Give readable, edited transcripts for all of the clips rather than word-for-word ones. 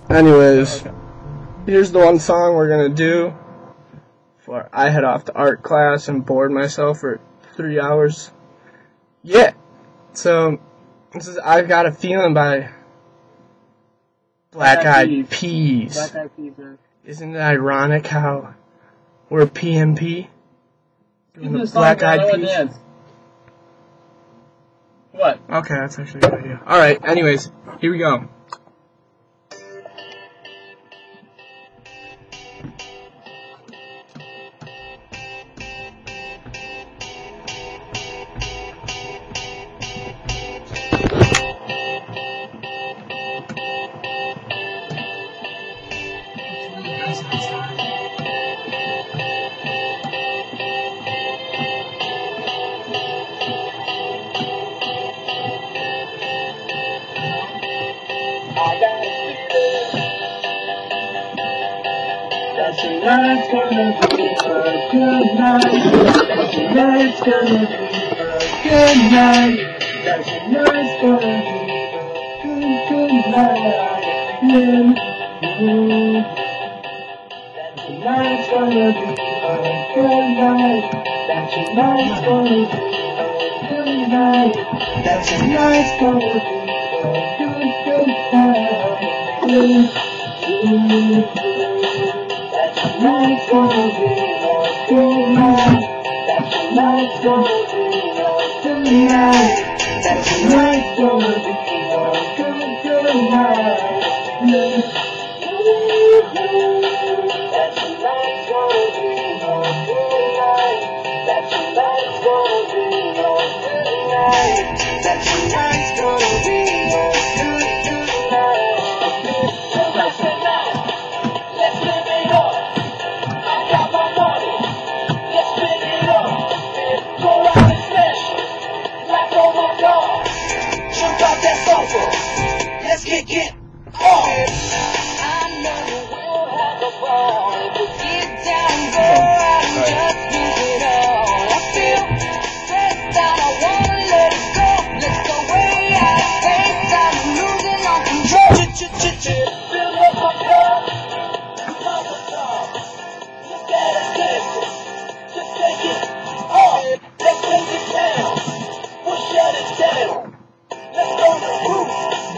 Anyways, here's the one song we're gonna do before I head off to art class and bored myself for 3 hours. Yeah. So this is "I've Got a Feeling" by Black Eyed Peas. Black Eyed Peas, man. Isn't it ironic how we're PMP doing the This Black song, Eyed I wanna Peas? dance. What? Okay, that's actually a good idea. Alright, anyways, here we go. Tonight's gonna be a good night. Tonight's gonna be a good night. Tonight's gonna be a good night. Tonight's gonna be a good night. Tonight's gonna be a good night. Tonight's gonna be a good night. Tonight's gonna be a good night. Tonight's gonna be a good night. Tonight's gonna be a good night. Tonight's gonna be a good night. Tonight's gonna be a good night. Tonight's gonna be a good night. Let's kick it off. I know we'll have a ball. We'll get down, go out and just lose it all. I feel stressed out, I wanna let it go. Let's go way out of space, I'm losing all control. Fill up my cup, pop a song. Look at us dancing, just take it off. Let's take it down, we'll shut it down. Let's go to the roof.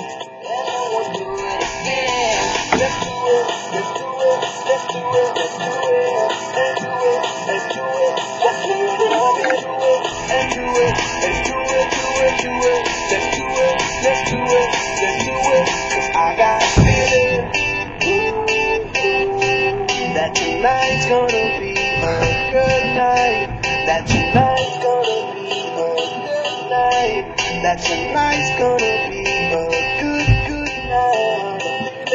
Tonight's gonna be a good night. That tonight's gonna be a good night. That tonight's gonna be a good night.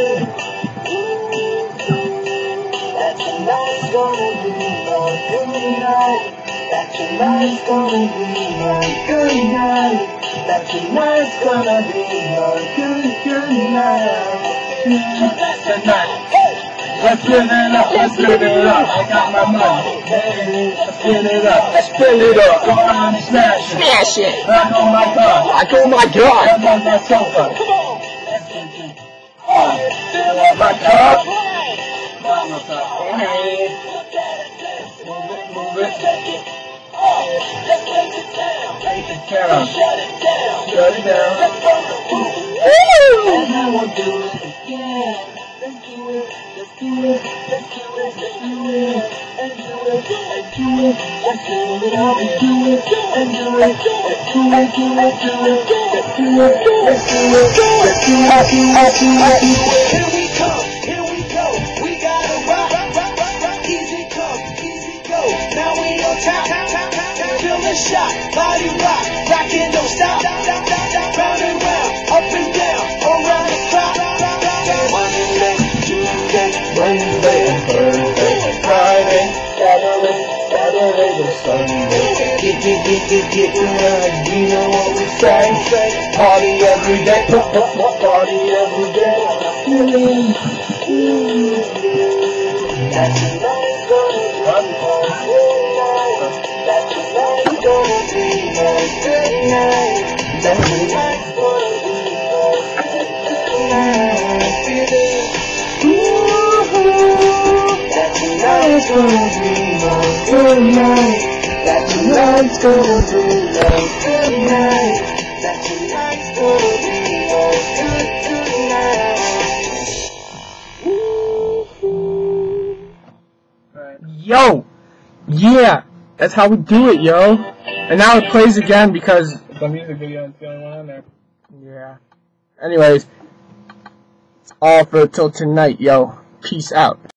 That tonight's gonna be a good night. That tonight's gonna be a good night. That tonight's gonna be a good night. Tonight. Let's spin it up, let's spin it up. I got my money. Let's spin it up, let's spin it up. Go on and smash it. Smash it! Back on my car. Like, oh my god! Back on my sofa. Come on. Fill up my cup. Fill my cup. Hey. Move it. Take it care of. Shut it down. And I will do it again. Let's do it. Let's do it. Let's do it. Let's do it. And do it. And do it. Let's do it. And do it. And do it. Let's do it. Do it. Do it. Let's do it. Let's do it. Let's do it. Here we come. Here we go. We gotta rock. Easy come. Easy go. Now we on top. Feel the shot. Body rock. Rockin', don't stop. Round and round. Up and down. Around the clock. Monday, Tuesday, Wednesday, and Thursday, Friday, Saturday to Sunday. Get around, you know what we say. Party every day, party every day. That tonight's gonna be a good night. That tonight's gonna be a good night. That tonight's gonna be a good night. Feel it. tonight's gonna be a good night. That tonight's gonna be a good night. That tonight's gonna be a good, good night. Yo! Yeah! That's how we do it, yo! And now it plays again because the music video is the only one on there. Yeah. Anyways, it's all for till tonight, yo. Peace out.